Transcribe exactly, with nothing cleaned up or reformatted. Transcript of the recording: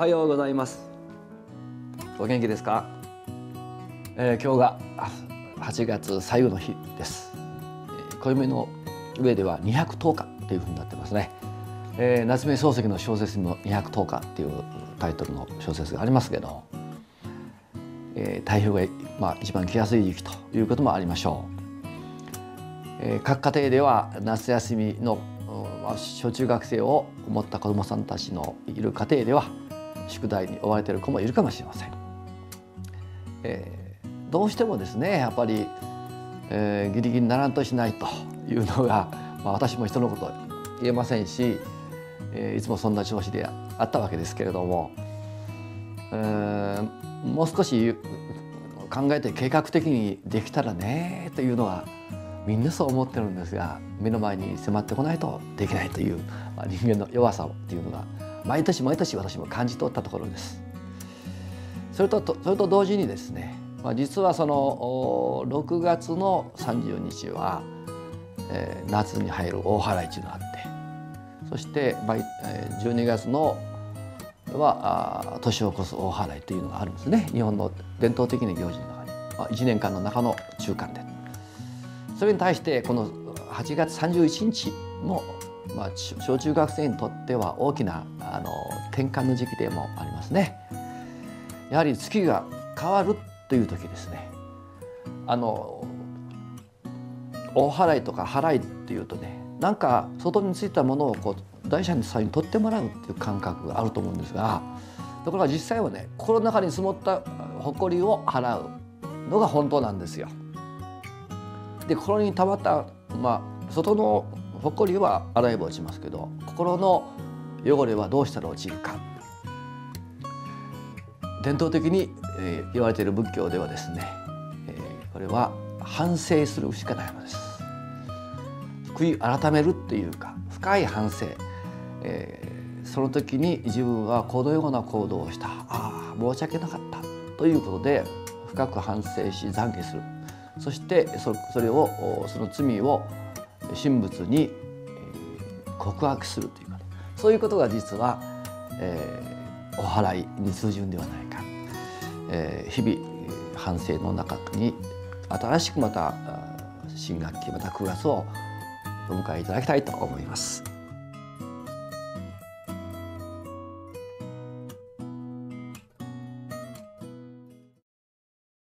はようございます。お元気ですか？えー、今日がはちがつ最後の日です。暦の上ではにひゃくとおかというふうになってますね。えー、夏目漱石の小説にもにひゃくとおかっていうタイトルの小説がありますけど、えー、台風が、まあ、一番来やすい時期ということもありましょう。えー、各家庭では夏休みの、まあ、小中学生を持った子どもさんたちのいる家庭では宿題に追われている子もいるかもしれません。えー、どうしてもですねやっぱり、えー、ギリギリにならんとしないというのが、まあ、私も人のこと言えませんし、えー、いつもそんな調子であったわけですけれども、えー、もう少し考えて計画的にできたらねというのはみんなそう思ってるんですが、目の前に迫ってこないとできないという、まあ、人間の弱さというのが毎年毎年私も感じ取ったところです。それとそれと同時にですね、まあ、実はそのろくがつのさんじゅうにちは、えー、夏に入る大祓というのがあって、そして、まあえー、じゅうにがつのは年を越す大祓というのがあるんですね。日本の伝統的な行事の中に、まあ、いちねんかんの中の中間で、それに対してこのはちがつさんじゅういちにちも、まあ、小中学生にとっては大きなあの転換の時期でもありますね。やはり月が変わるという時ですね、あの大祓とか祓っていうとね、なんか外についたものをこう大社に際に取ってもらうっていう感覚があると思うんですが、ところが実際はね、心の中に積もった埃を払うのが本当なんですよ。で、心に溜まった、まあ、外の埃は洗えば落ちますけど、心の汚れはどうしたら落ちるか。伝統的に、えー、言われている仏教ではですね、えー、これは反省するしかないのです。悔い改めるっていうか深い反省、えー、その時に自分はこのような行動をした、ああ申し訳なかったということで深く反省し懺悔する。そしてそれをその罪を神仏に告白するというか、そういうことが実は、えー、お祓いに通じるんではないか、えー、日々反省の中に新しくまた新学期またくがつをお迎えいただきたいと思います。